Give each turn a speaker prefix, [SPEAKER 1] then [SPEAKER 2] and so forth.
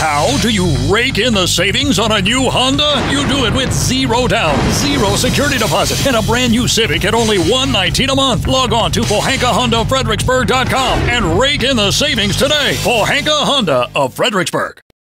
[SPEAKER 1] How do you rake in the savings on a new Honda? You do it with zero down, zero security deposit, and a brand new Civic at only $119 a month. Log on to Pohanka Honda of Fredericksburg.com and rake in the savings today. Pohanka Honda of Fredericksburg.